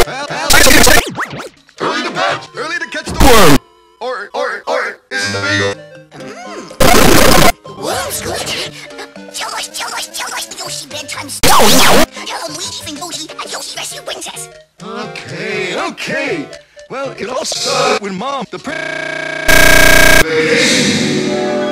Early to bed, early to catch the worm. Or is it the beagle? Worm's good. Tell us the Yoshi bedtime story. Luigi and Yoshi at Yoshi Rescue Princess. Okay. Well, it all started when Mom, the